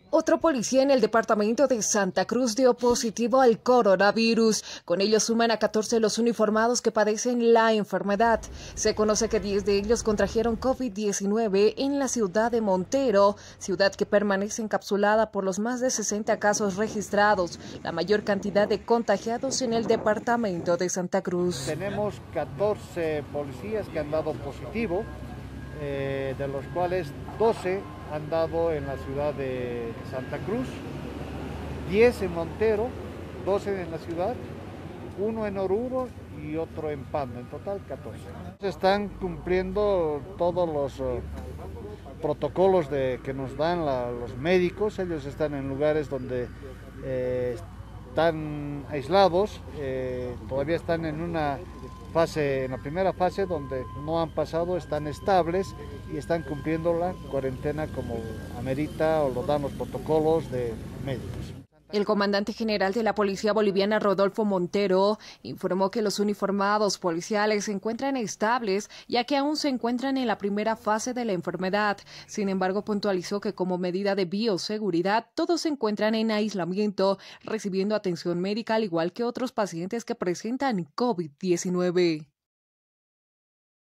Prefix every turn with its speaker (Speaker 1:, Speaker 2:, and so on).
Speaker 1: Otro policía en el departamento de Santa Cruz dio positivo al coronavirus. Con ello suman a 14 los uniformados que padecen la enfermedad. Se conoce que 10 de ellos contrajeron COVID-19 en la ciudad de Montero, ciudad que permanece encapsulada por los más de 60 casos registrados, la mayor cantidad de contagiados en el departamento de Santa Cruz.
Speaker 2: Tenemos 14 policías que han dado positivo, de los cuales 12 han dado en la ciudad de Santa Cruz, 10 en Montero, 12 en la ciudad, 1 en Oruro y otro en Pando, en total 14. Se están cumpliendo todos los protocolos que nos dan los médicos. Ellos están en lugares donde están aislados, todavía están en la primera fase donde no han pasado, están estables y están cumpliendo la cuarentena como amerita o lo dan los protocolos de médicos.
Speaker 1: El comandante general de la Policía Boliviana, Rodolfo Montero, informó que los uniformados policiales se encuentran estables, ya que aún se encuentran en la primera fase de la enfermedad. Sin embargo, puntualizó que como medida de bioseguridad, todos se encuentran en aislamiento, recibiendo atención médica al igual que otros pacientes que presentan COVID-19.